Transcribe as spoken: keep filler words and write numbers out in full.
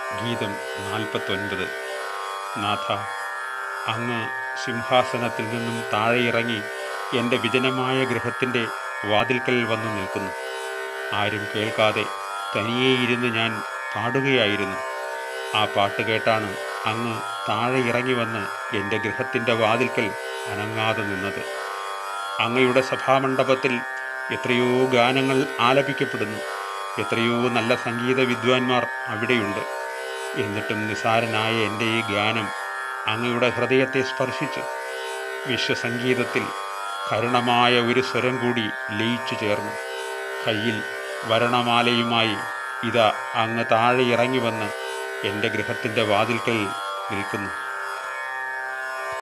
ഗീതം നാൽപ്പത്തൊൻപത്. നാഥ, അങ്ങ് സിംഹാസനത്തിൽ നിന്നും താഴെയിറങ്ങി എൻ്റെ വിജനമായ ഗൃഹത്തിൻ്റെ വാതിൽക്കൽ വന്നു നിൽക്കുന്നു. ആരും കേൾക്കാതെ തനിയേയിരുന്ന് ഞാൻ പാടുകയായിരുന്നു. ആ പാട്ട് കേട്ടാണ് അങ്ങ് താഴെ ഇറങ്ങി വന്ന് എൻ്റെ ഗൃഹത്തിൻ്റെ വാതിൽക്കൽ അനങ്ങാതെ നിന്നത്. അങ്ങയുടെ സഭാമണ്ഡപത്തിൽ എത്രയോ ഗാനങ്ങൾ ആലപിക്കപ്പെടുന്നു. എത്രയോ നല്ല സംഗീത വിദ്വാൻമാർ അവിടെയുണ്ട്. എന്നിട്ടും നിസാരനായ എൻ്റെ ഈ ഗാനം അങ്ങയുടെ ഹൃദയത്തെ സ്പർശിച്ചു. വിശ്വസംഗീതത്തിൽ കരുണമായ ഒരു സ്വരം കൂടി ലയിച്ചു ചേർന്നു. കയ്യിൽ വരണമാലയുമായി ഇതാ അങ്ങ് താഴെ ഇറങ്ങി വന്ന് എൻ്റെ ഗൃഹത്തിൻ്റെ വാതിൽക്കൽ നിൽക്കുന്നു.